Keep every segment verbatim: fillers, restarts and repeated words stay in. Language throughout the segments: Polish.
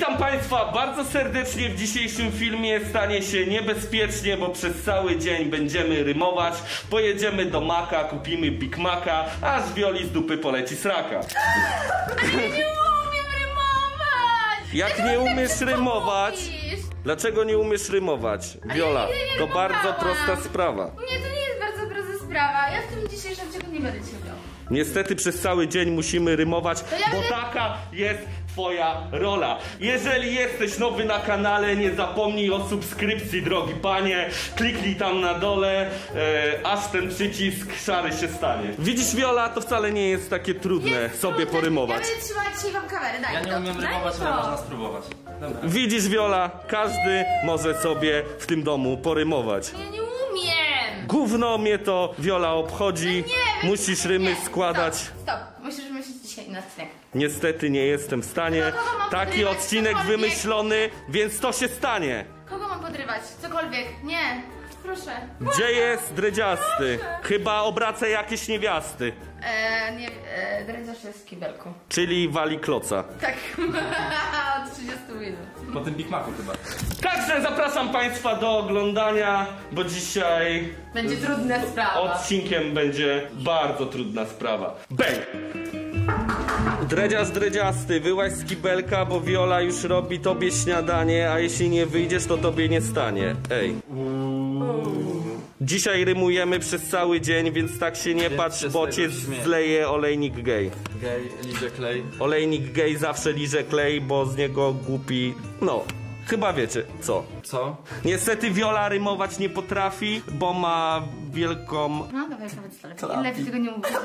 Witam Państwa bardzo serdecznie. W dzisiejszym filmie stanie się niebezpiecznie, bo przez cały dzień będziemy rymować. Pojedziemy do Maka, kupimy Big Maca, a z Wioli z dupy poleci sraka. Ale ja nie umiem rymować! Jak nie umiesz rymować? Dlaczego nie umiesz rymować? Wiola, to bardzo prosta sprawa. Nie, to nie jest bardzo prosta sprawa. Ja w tym dzisiejszym ciągu nie będę cię brał. Niestety przez cały dzień musimy rymować, ja bo będę... taka jest twoja rola. Jeżeli jesteś nowy na kanale, nie zapomnij o subskrypcji, drogi panie. Kliknij tam na dole, e, aż ten przycisk szary się stanie. Widzisz, Wiola, to wcale nie jest takie trudne jest sobie trudne. porymować. Ja będę trzymać dzisiaj wam kamerę, daj Ja mi nie to. umiem Daj rymować, mi ale to. można spróbować. Dobra. Widzisz, Wiola, każdy może sobie w tym domu porymować. Ja nie umiem! Gówno mnie to, Wiola, obchodzi. No nie, Musisz rymy nie. składać. Stop, stop. Musisz myśleć dzisiaj na odcinek. Niestety nie jestem w stanie. Kogo mam Taki podrywać? odcinek Cokolwiek. wymyślony, więc to się stanie. Kogo mam podrywać? Cokolwiek. Nie. Proszę. Gdzie jest dredziasty? Chyba obraca jakieś niewiasty. Eee, nie, eee, dredziarz jest w kibelku. Czyli wali kloca. Tak. Od trzydziestu minut. Po tym Big Macu chyba. Także zapraszam Państwa do oglądania, bo dzisiaj Będzie trudna sprawa. odcinkiem będzie bardzo trudna sprawa. Bang! Dredziarz dredziasty, wyłaź z kibelka, bo Wiola już robi tobie śniadanie, a jeśli nie wyjdziesz, to tobie nie stanie. Ej. Dzisiaj rymujemy przez cały dzień, więc tak się nie Więc patrz, się bo z cię tego śmieję. zleje olejnik gej. Gej, liże klej. Olejnik gej zawsze liże klej, bo z niego głupi... No, chyba wiecie co. Co? Niestety Wiola rymować nie potrafi, bo ma wielką... No dawaj, powiedz to lepiej. Lepiej tego nie mówię.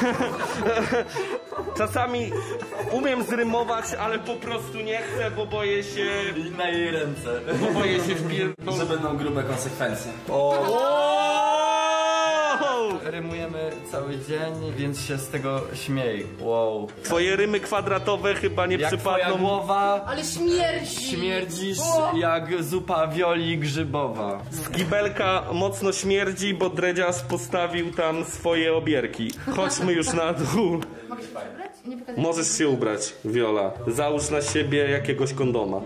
Czasami umiem zrymować, ale po prostu nie chcę, bo boję się... I na jej ręce. Bo boję się wpierdol... Że będą grube konsekwencje. O! Rymujemy cały dzień, więc się z tego śmiej. Wow. Twoje rymy kwadratowe chyba nie Jak twoja przypadną... głowa, Ale śmierdzi. śmierdzisz jak zupa Wioli grzybowa. Z kibelka mocno śmierdzi, bo dredziarz postawił tam swoje obierki. Chodźmy już na dół. Mogę się przebrać? Nie pokazuję. Możesz się ubrać, Wiola. Załóż na siebie jakiegoś kondoma.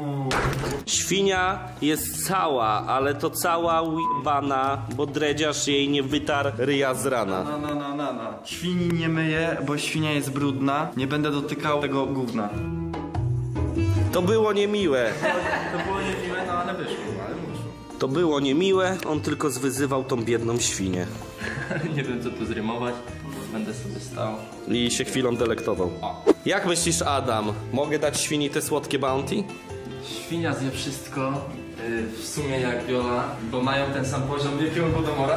Świnia jest cała, ale to cała ujebana, bo dredziarz jej nie wytarł ryja z rana. No, no, no, no, no. Świni nie myję, bo świnia jest brudna. Nie będę dotykał tego gówna. To było niemiłe. To było niemiłe, no ale wyszło, ale wyszło. To było niemiłe, on tylko zwyzywał tą biedną świnię. Nie wiem co tu zrymować. Będę sobie stał. I się chwilą delektował. Jak myślisz, Adam? Mogę dać świni te słodkie bounty? Świnia zje wszystko, yy, w sumie jak Viola, bo mają ten sam poziom wielkiego głodomora.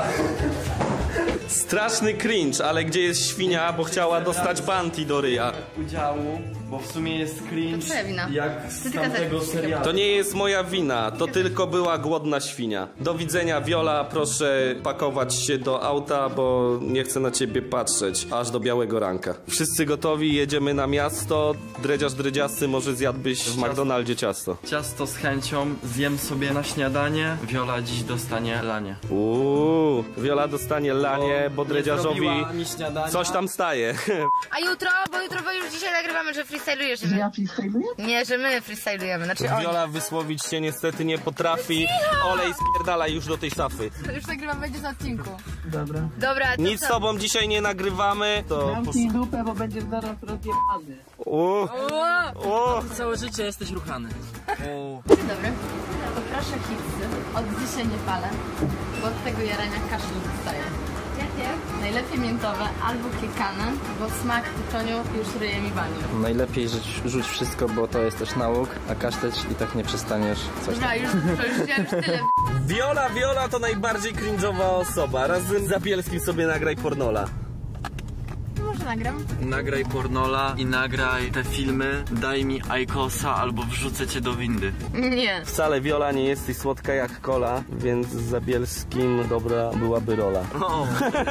Straszny cringe, ale gdzie jest świnia, bo chciała dostać bounty do ryja? Udziału, bo w sumie jest cringe To twoja wina. jak Ty z tylko tamtego tak- serialu. To nie jest moja wina, to tylko była głodna świnia. Do widzenia, Wiola, proszę pakować się do auta, bo nie chcę na ciebie patrzeć, aż do białego ranka. Wszyscy gotowi, jedziemy na miasto. Dredziarz dredziasty, może zjadłbyś w McDonaldzie ciasto. Ciasto z chęcią zjem sobie na śniadanie. Viola dziś dostanie lanie. Uuu, Wiola dostanie lanie, bo nie dredziarzowi zrobiła mi śniadania. coś tam staje. A jutro, bo jutro bo już dzisiaj nagrywamy, że freestylujesz. Że ja freestyluję? Nie, że my freestylujemy. Znaczy on. Wiola wysłowić się niestety nie potrafi. Olej spierdala już do tej szafy. Już nagrywamy, będzie na odcinku. Dobra. Dobra, to Nic co? z tobą dzisiaj nie nagrywamy. To Zamknij dupę, bo będziesz zaraz rozjebany. O, o. Całe życie jesteś ruchany. Dzień dobry. Poproszę chipsy. Od dzisiaj nie palę, bo od tego jarania kaszel dostaję. Jakie? Najlepiej miętowe albo kiekane, bo smak tytoniu już ryje mi bani. Najlepiej rzuć, rzuć wszystko, bo to jest też nauk, a kaszleć i tak nie przestaniesz coś Dobra, już, to już, ja już tyle. Wiola, Wiola to najbardziej cringe'owa osoba. Razem z Zabielskim sobie nagraj pornola. Może nagram? Nagraj pornola i nagraj te filmy. Daj mi ajkosa albo wrzucę cię do windy. Nie. Wcale, Wiola, nie jesteś słodka jak kola, więc z Zabielskim dobra byłaby rola. O.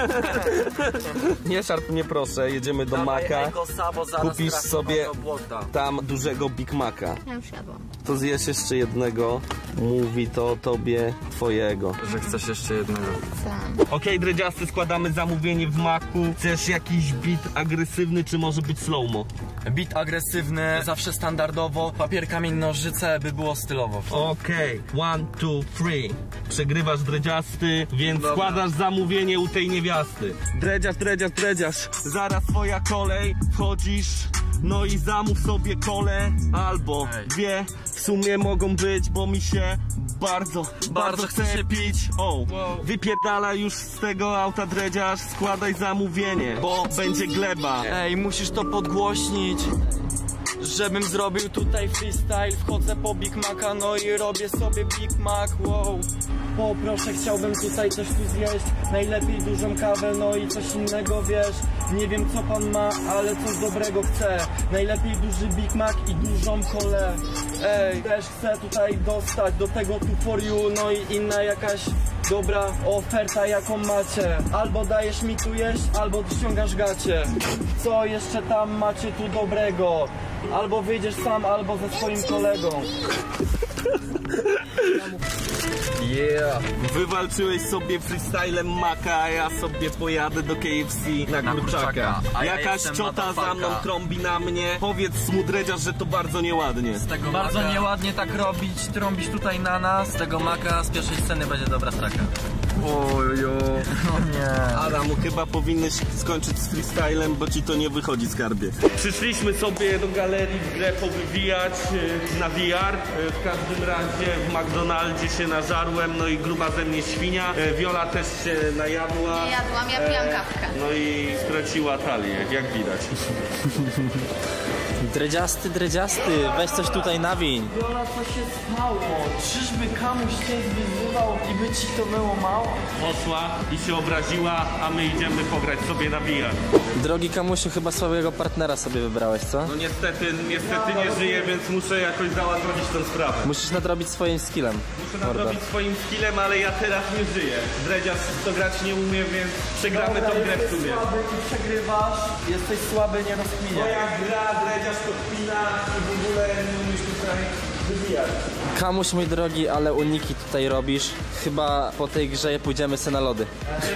Nie szarp mnie proszę, jedziemy do Dawaj Maka. ajkosa, bo zaraz Kupisz trafi sobie do błota. tam dużego Big Maca. Ja już jadłam. To zjesz jeszcze jednego, mówi to o tobie twojego. Że chcesz jeszcze jednego. Sam. Okej, okay, dredziasty, składamy zamówienie w Macu. Chcesz jakiś beat agresywny, czy może być slow-mo? Beat agresywny, zawsze standardowo. Papier, kamień, nożyce, by było stylowo. Okej, okay. one, two, three. Przegrywasz dredziasty, więc Dobra. składasz zamówienie u tej niewiasty. Dredziarz, dredziarz, dredziarz. Zaraz twoja kolej, wchodzisz. No i zamów sobie kolę albo Ej. dwie. W sumie mogą być, bo mi się bardzo, bardzo, bardzo chce się pić. O, wow. Wypierdala już z tego auta dredziarz. Składaj zamówienie, bo będzie gleba. Ej, musisz to podgłośnić, żebym zrobił tutaj freestyle. Wchodzę po Big Maca, no i robię sobie Big Mac, wow. Poproszę, chciałbym tutaj coś tu zjeść. Najlepiej dużą kawę, no i coś innego, wiesz. Nie wiem co pan ma, ale coś dobrego chcę. Najlepiej duży Big Mac i dużą kolę. Ej, też chcę tutaj dostać do tego tu for you, no i inna jakaś dobra oferta jaką macie. Albo dajesz mi tu jeść, albo ściągasz gacie. Co jeszcze tam macie tu dobrego? Albo wyjdziesz sam, albo ze swoim kolegą. Yeah. Wywalczyłeś sobie freestylem Maka, a ja sobie pojadę do K F C na, na kurczaka. A jakaś ja ciota za mną trąbi na mnie. Powiedz mu dredziarz, że to bardzo nieładnie. Z tego bardzo maka... nieładnie tak robić, trąbić tutaj na nas. Z tego Maka z pierwszej sceny będzie dobra straka. Ojo. No nie. Adamu, chyba powinieneś skończyć z freestylem, bo ci to nie wychodzi, skarbie. Przyszliśmy sobie do galerii w grę powywijać na V R. W każdym razie w McDonaldzie się nażarłem, no i gruba ze mnie świnia. Viola też się najadła. Nie jadłam, ja pijam kawkę. No i straciła talię, jak widać. Dredziasty, dredziasty, weź coś tutaj nawiń. Viola, co się stało? Czyżby kamuś cię zwyzywał i by ci to było mało? Poszła i się obraziła, a my idziemy pograć sobie na V R. Drogi kamusiu, chyba słabego partnera sobie wybrałeś, co? No niestety, niestety nie żyję, więc muszę jakoś załatwić tę sprawę. Musisz nadrobić swoim skillem. Muszę nadrobić swoim skillem, ale ja teraz nie żyję. Dredziarz to grać nie umie, więc przegramy tą grę w sumie. Słaby i przegrywasz, jesteś słaby, nie rozkminiaj. Moja gra, dredziarz to kpina i w ogóle nie umiesz tutaj wybijać. Kamuś, mój drogi, ale uniki tutaj robisz. Chyba po tej grze pójdziemy se na lody.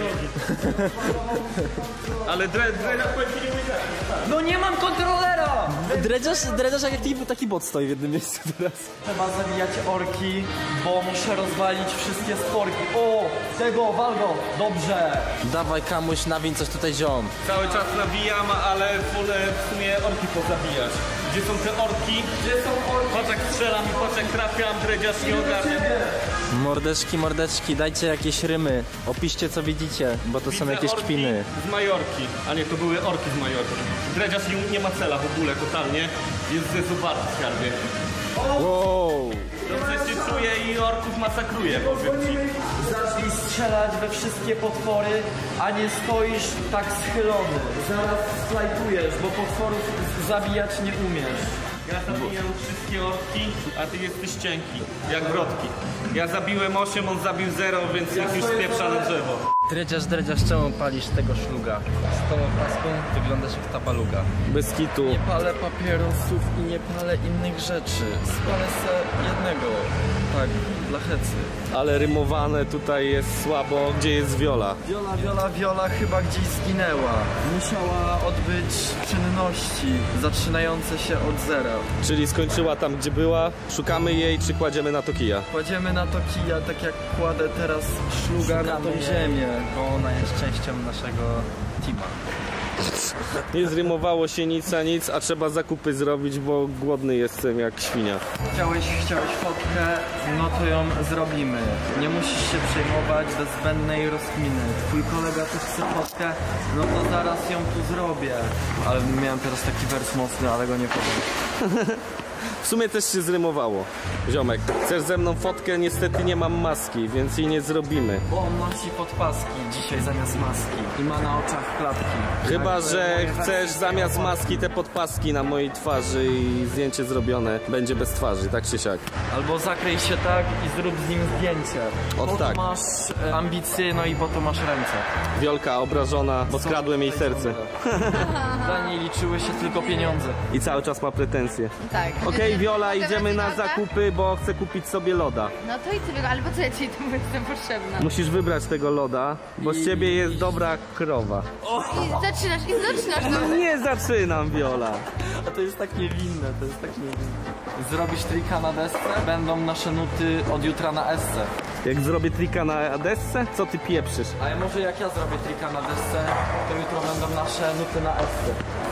Ale dredziarz powiem ci nie mój grać. No nie mam kontrolera! Dredziarz, dredziarz jak taki, taki bot stoi w jednym miejscu teraz. Trzeba zabijać orki, bo muszę rozwalić wszystkie sporki. O, tego, wal go, dobrze. Dawaj kamuś, nawiń coś tutaj ziom. Cały czas nawijam, ale wolę w sumie orki pozabijać. Gdzie są te orki? Gdzie są orki? Patrz jak strzelam i patrz jak trafiam, dredziarz nie ogarnie. Mordeczki, mordeczki, dajcie jakieś rymy. Opiszcie co widzicie, bo to Widzę są jakieś orki kpiny. z Majorki, a nie, to były orki z Majorki. Dredziarz nie, nie ma cela w ogóle, totalnie. Jest zezuwarty w skarbie. Wow. Dobrze się czuje i orków masakruje, powiem ci. Zacznij strzelać we wszystkie potwory, a nie stoisz tak schylony. Zaraz slajtujesz, bo potworów zabijać nie umiesz. Ja zabijam wszystkie orki, a ty jesteś cienki, jak wrotki. Ja zabiłem osiem, on zabił zero, więc niech już spieprza na drzewo. Dredziarz, dredziarz, czemu palisz tego szluga? Z tą opaską wyglądasz jak tabaluga. Bez kitu. Nie palę papierosów i nie palę innych rzeczy. Spalę se jednego, tak, dla hecy. Ale rymowane tutaj jest słabo. Gdzie jest Viola? Viola, Viola, Viola chyba gdzieś zginęła. Musiała odbyć czynności zaczynające się od zera. Czyli skończyła tam, gdzie była. Szukamy jej, czy kładziemy na to kija? Kładziemy na to kija, tak jak kładę teraz szluga na tą ziemię. Bo ona jest częścią naszego teama. Nie zrymowało się nic a nic, a trzeba zakupy zrobić, bo głodny jestem jak świnia. Chciałeś, chciałeś fotkę, no to ją zrobimy. Nie musisz się przejmować bez zbędnej rozkminy. Twój kolega tu chce fotkę, no to zaraz ją tu zrobię. Ale miałem teraz taki wers mocny, ale go nie powiem. W sumie też się zrymowało. Ziomek, chcesz ze mną fotkę? Niestety nie mam maski, więc jej nie zrobimy. Bo on nosi podpaski dzisiaj zamiast maski i ma na oczach klatki. Chyba, że chcesz zamiast maski te podpaski na mojej twarzy i zdjęcie zrobione będzie bez twarzy, tak czy siak. Albo zakryj się tak i zrób z nim zdjęcie. Ot po tak. to masz e, ambicje, no i po to masz ręce. Wiolka obrażona, bo skradłem jej serce. Dla niej liczyły się tylko pieniądze. I cały czas ma pretensje. Tak. Okej, Wiola, Mogę idziemy dać na loda? zakupy, bo chcę kupić sobie loda. No to idź sobie go, ale po co ja ci tu jestem potrzebna? Musisz wybrać tego loda, bo z ciebie jest dobra krowa. I zaczynasz, i zaczynasz, no. Nie zaczynam, Wiola. A to jest tak niewinne, to jest tak niewinne. Zrobisz trika na desce, będą nasze nuty od jutra na esce. Jak zrobię trika na desce, co ty pieprzysz? Ale może jak ja zrobię trika na desce, to jutro będą nasze nuty na esce.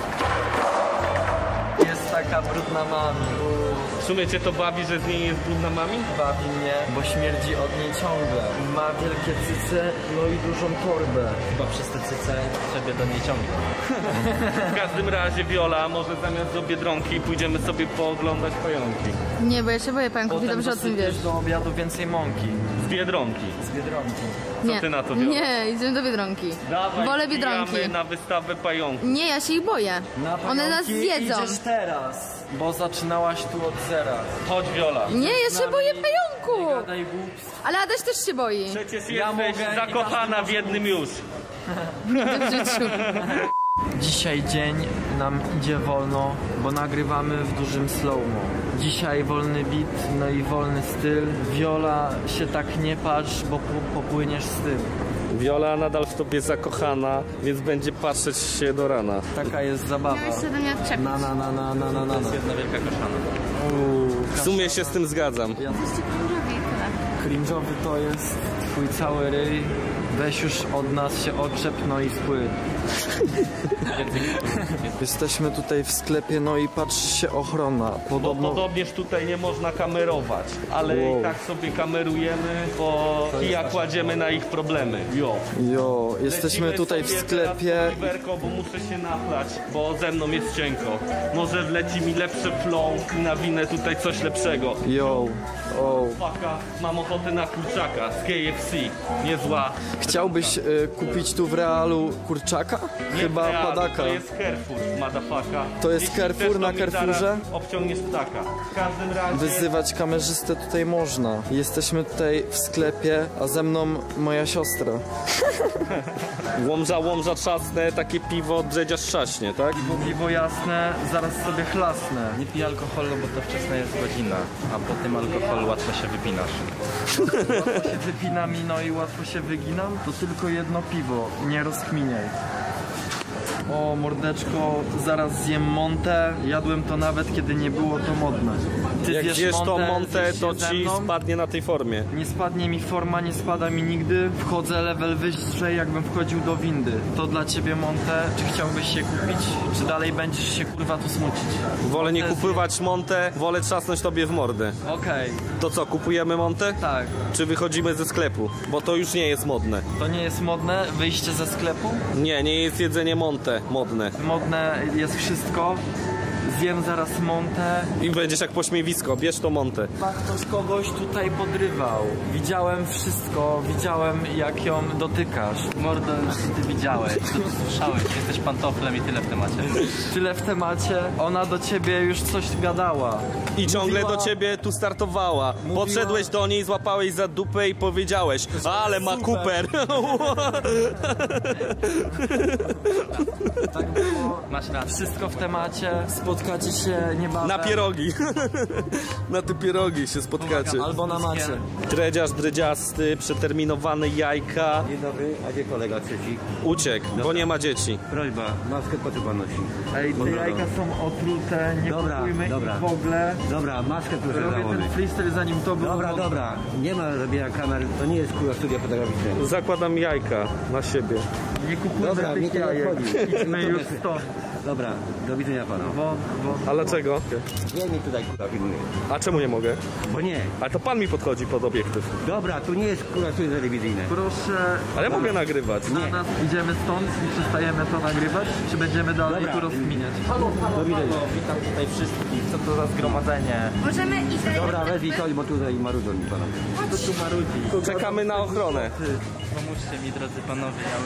Jest taka brudna mami. W sumie cię to bawi, że z niej jest brudna mami? Bawi mnie, bo śmierdzi od niej ciągle. Ma wielkie cyce, no i dużą torbę. Chyba przez te cyce sobie do niej ciągnie. W każdym razie, Wiola, może zamiast do Biedronki pójdziemy sobie pooglądać pająki. Nie, bo ja się boję pająków i dobrze o tym wiesz. do obiadu więcej mąki. Z Biedronki. Z Biedronki. Co Nie, ty na to, Wiola? nie, idziemy do Biedronki. Dawaj, Wolę wbijamy Biedronki. na wystawę pająków. Nie, ja się ich boję. Na One nas pająki zjedzą. idziesz teraz, bo zaczynałaś tu od zera. Chodź, Wiola. Nie, ja się boję Nie pająku. gadaj głupstw. Ale Adaś też się boi. Przecież Ja jesteś mogę i zakochana w jednym już. W życiu. Dzisiaj dzień nam idzie wolno, bo nagrywamy w dużym slow-mo. Dzisiaj wolny beat, no i wolny styl. Wiola, się tak nie patrz, bo po- popłyniesz z tym. Viola nadal w tobie zakochana, więc będzie patrzeć się do rana. Taka jest zabawa. Miałeś się do mnie odczepić. Na na na na na na na. Jedna wielka kaszana. W sumie się z tym zgadzam. Jesteście krążowi i tyle. Cringe'owy to jest twój cały ryj. Weź już od nas się odczep, no i spłyń. Jesteśmy tutaj w sklepie, no i patrzy się ochrona. Bo Podobno... podobnież tutaj nie można kamerować, ale Wow. i tak sobie kamerujemy, bo kija kładziemy na ich problemy. Jo. Jo, jesteśmy Lecimy tutaj w sobie sklepie. teraz po Oliverko, bo muszę się nachlać, bo ze mną jest cienko. Może wleci mi lepszy flow i nawinę tutaj coś lepszego. Jo, o. Faka, mam ochotę na kurczaka z K F C. Niezła. Chciałbyś y, kupić tu w realu kurczaka? Nie Chyba Real, padaka. To jest Carrefour, madafaka. To jest Jeśli Carrefour chcesz, to na mi Carrefourze? zaraz obciągniesz ptaka. W każdym razie... Wyzywać kamerzystę tutaj można. Jesteśmy tutaj w sklepie, a ze mną moja siostra. Łomża, łomża trzasnę, takie piwo drzedzia trzaśnie, tak? Bo piwo jasne, zaraz sobie chlasnę. Nie pij alkoholu, bo to wczesna jest godzina, a po tym alkoholu łatwo się wypinasz. Łatwo się wypina mi, no i łatwo się wyginam. To tylko jedno piwo, nie rozkminiaj. O mordeczko, zaraz zjem montę. Jadłem to nawet kiedy nie było to modne. Ty Jak zjesz zjesz tą montę, zjesz to się ze ci mną? spadnie na tej formie. Nie spadnie mi forma, nie spada mi nigdy. Wchodzę level wyżej, jakbym wchodził do windy. To dla ciebie montę. Czy chciałbyś się kupić? Czy dalej będziesz się kurwa tu smucić? Wolę nie Montę kupować montę, wolę trzasnąć tobie w mordę. zje- Okej, To co, kupujemy montę? tak. Czy wychodzimy ze sklepu? Bo to już nie jest modne. To nie jest modne, wyjście ze sklepu. Nie, nie jest jedzenie montę modne. Modne jest wszystko. Zjem zaraz montę. I będziesz jak pośmiewisko, bierz to montę. Chyba ktoś kogoś tutaj podrywał. Widziałem wszystko, widziałem jak ją dotykasz. Mordo, ty widziałeś, to słyszałeś, jesteś pantoflem i tyle w temacie. Tyle w temacie, ona do ciebie już coś gadała. I ciągle Mówiła- do ciebie tu startowała. Podszedłeś do niej, złapałeś za dupę i powiedziałeś: ale ma Cooper. Tak było. Masz rację. Wszystko w temacie, spotkacie się niebawem. Na pierogi. Na te pierogi się spotkacie. Albo na macie. Dredziarz, dredziasty, przeterminowany jajka. Dzień dobry, a gdzie kolega trzeci? Uciekł, bo nie ma dzieci. Prośba, maskę po co pan nosi? Ej, te Dobra, jajka są otrute, nie Dobra, kupujmy dobra. ich w ogóle. Dobra, maskę proszę Robię ten założyć. freestyle zanim to było. Dobra, dobra, nie ma robienia kamer, to nie jest kurwa studia fotograficznego. Zakładam jajka na siebie. Nie kupujmy Dobra, tych mnie to nie jajek. obchodzi. Idźmy już stąd. Dobra, do widzenia panu. Bo, bo... A dlaczego? Ja mi tutaj kurwa filmuję, A czemu nie mogę? bo nie. Ale to pan mi podchodzi pod obiektyw. Dobra, tu nie jest kurwa studia telewizyjne. Proszę, Ale mogę nagrywać. Nie. na nas idziemy stąd i przestajemy to nagrywać? Czy będziemy dalej Dobra. tu rozkminiać? Do widzenia. Witam tutaj wszystkich, co to za zgromadzenie? Możemy iść dalej. Dobra, wezwij coś, bo tutaj marudzą mi pana. To tu marudzi. Czekamy na ochronę. Pomóżcie mi, drodzy panowie, ja już umieram.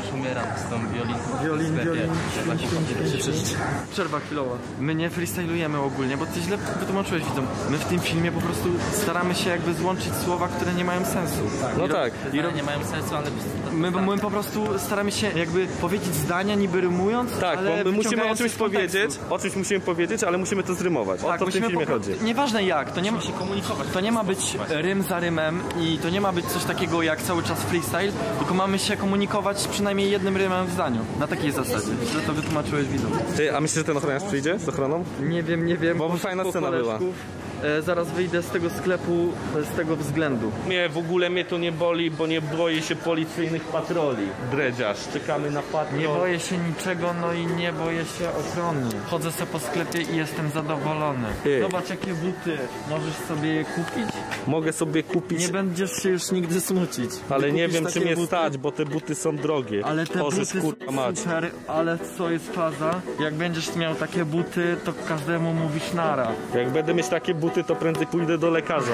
z tą wiolinką. Wiolin, wiolin. Przeczyść. Przerwa chwilowa. My nie freestylujemy ogólnie, bo ty źle wytłumaczyłeś widzom. My w tym filmie po prostu staramy się jakby złączyć słowa, które nie mają sensu. No I ro- tak. I ro- Nie mają sensu, ale... my, my po prostu staramy się jakby powiedzieć zdania niby rymując, Tak, ale bo my musimy o wyciągając czymś z kontekstu. powiedzieć, o czymś musimy powiedzieć, ale musimy to zrymować. O Tak, to w tym musimy filmie po prostu- chodzi. Nieważne jak, to nie ma się komunikować. To nie ma być rym za rymem i to nie ma być coś takiego jak cały czas freestyle, tylko mamy się komunikować przynajmniej jednym rymem w zdaniu. Na takiej zasadzie. Źle to wytłumaczyłeś widzom. Ty, a myślisz, że ten ochroniarz przyjdzie z ochroną? Nie wiem, nie wiem. Bo fajna Po scena była. koleżków. E, zaraz wyjdę z tego sklepu e, z tego względu. Nie, w ogóle mnie to nie boli, bo nie boję się policyjnych patroli. Dredziarz, czekamy na patrol. Nie boję się niczego, no i nie boję się ochrony. Chodzę sobie po sklepie i jestem zadowolony. Ty. Zobacz jakie buty. Możesz sobie je kupić? Mogę sobie kupić, Nie będziesz się już nigdy smucić. ale Ty nie kupisz wiem, czy takie mnie buty? stać, bo te buty są drogie. Ale te Boże, buty kurwa są mać. super, ale co jest faza? Jak będziesz miał takie buty, to każdemu mówisz nara. Jak będę mieć takie buty, to prędzej pójdę do lekarza.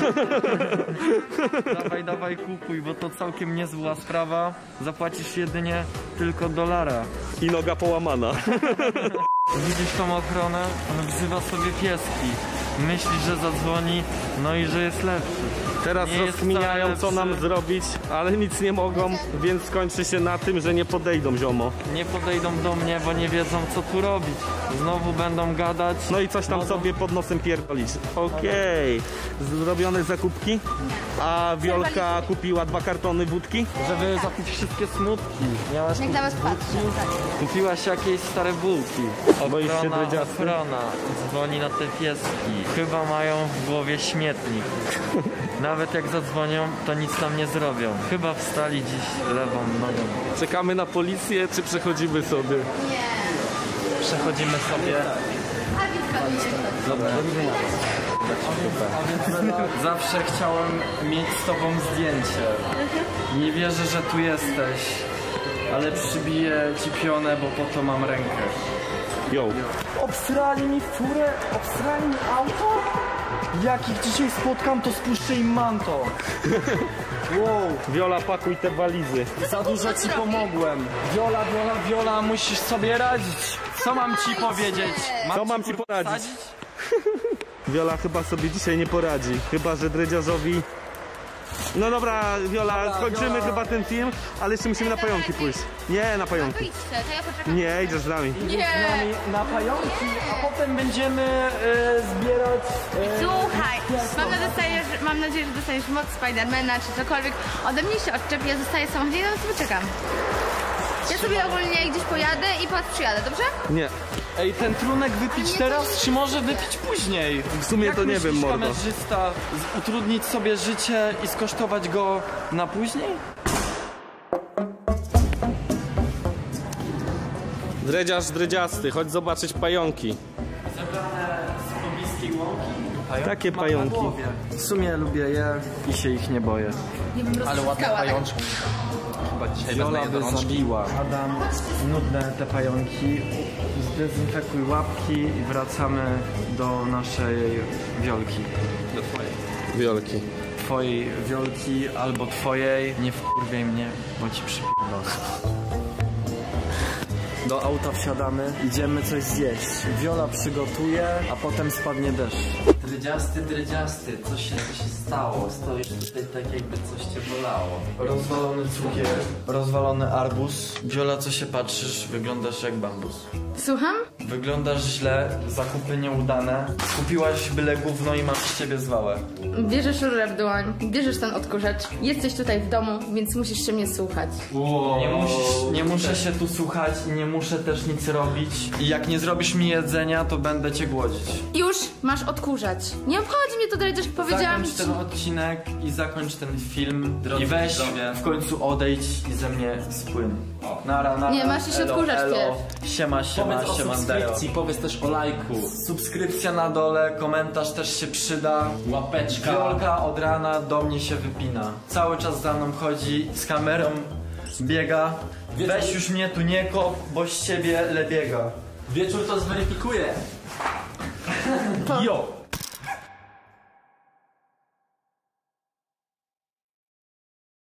Dawaj, dawaj, kupuj, bo to całkiem niezła sprawa. Zapłacisz jedynie tylko dolara. I noga połamana. Widzisz tą ochronę? On wzywa sobie pieski. Myśli, że zadzwoni, no i że jest lepszy. Teraz Nie jest rozkminiają, wcale co nam lepszy. zrobić, ale nic nie mogą, więc skończy się na tym, że nie podejdą, ziomo. Nie podejdą do mnie, bo nie wiedzą, co tu robić. Znowu będą gadać. No i coś tam No, sobie pod nosem pierdolić. Okej. Zrobione zakupki? A Wiolka kupiła dwa kartony wódki? Żeby zapić wszystkie smutki. Miałaś Jak na was patrzę. Tak. Kupiłaś jakieś stare bułki. Boisz się Ochrona, dredziasty? ochrona. Dzwoni na te pieski. Chyba mają w głowie śmietnik. Nawet jak zadzwonią, to nic nam nie zrobią. Chyba wstali dziś lewą nogą. Czekamy na policję, czy przechodzimy sobie? Przechodzimy sobie. A więc zgadujcie kto. Zawsze chciałem mieć z tobą zdjęcie. Nie wierzę, że tu jesteś. Ale przybiję ci pionę, bo po to mam rękę. Yo. Obsrali mi furę, obsrali mi auto? Jak ich dzisiaj spotkam, to spuszczę im manto. Wow, Wiola, pakuj te walizy. za dużo ci pomogłem. Wiola, Wiola, Wiola, musisz sobie radzić. Co mam ci powiedzieć? Co mam ci kurwa poradzić? wsadzić? Wiola chyba sobie dzisiaj nie poradzi. Chyba, że dredziarzowi... No dobra, Wiola, skończymy Wiola. chyba ten film, ale jeszcze musimy na pająki pójść. Nie, na To pająki. idźcie, to ja poczekam. Nie, idziesz z nami. Z nami na pająki, a potem będziemy e, zbierać... E, Słuchaj, mam, na dostajesz, mam nadzieję, że dostaniesz moc Spidermana czy cokolwiek. Ode mnie się odczep, ja zostaję w samochodzie i na sobie czekam. Ja sobie ogólnie gdzieś pojadę i po was przyjadę, dobrze? Nie. Ej, ten trunek wypić teraz, czy może wypić później? W sumie Jak to nie myślisz, wiem, mordo. kamerzysta, z- utrudnić sobie życie i skosztować go na później? Dredziarz, dredziasty, chodź zobaczyć pająki. Zebrane z pobliskiej łąki. Takie pająki. W sumie lubię je i się ich nie boję. Nie bym Ale ładne rozciskała, tak? pajączki. Chyba dzisiaj wezmę Viola je do by rączki. zabiła. Adam, nudne te pająki. Zdezynfekuj łapki i wracamy do naszej wiolki. Do twojej. Wiolki. Twojej wiolki albo twojej. Nie wkurwiej mnie, bo ci przypierdolę. Do auta wsiadamy, idziemy coś zjeść. Wiola przygotuje, a potem spadnie deszcz. Dredziasty, dredziasty, co się, co się stało? Stoisz tutaj tak jakby coś cię bolało. Rozwalony cukier, rozwalony arbuz. Wiola, co się patrzysz? Wyglądasz jak bambus. Słucham? Wyglądasz źle, zakupy nieudane. Kupiłaś byle gówno i masz z ciebie zwałę. Bierzesz rurę w dłoń, bierzesz ten odkurzacz. Jesteś tutaj w domu, więc musisz się mnie słuchać. Nie, musisz, nie muszę się tu słuchać i nie muszę też nic robić. I jak nie zrobisz mi jedzenia, to będę cię głodzić. Już masz odkurzać. Nie obchodzi mnie to, Dredziarz, powiedziałam Zakończ ci. ten odcinek i zakończ ten film. Drodzy I weź widzowie. w końcu odejdź i ze mnie spłyn. Nara, nara. Nie, masz się elo, odkurzać elo. pierw. Siema, siema, Powiedz o siema, subskrypcji, powiedz też o lajku. Subskrypcja na dole, komentarz też się przyda. Łapeczka. Wiolka od rana do mnie się wypina. Cały czas za mną chodzi, z kamerą biega. Weź już mnie tu nie kop, bo z ciebie lebiega. Wieczór to zweryfikuje. Jo!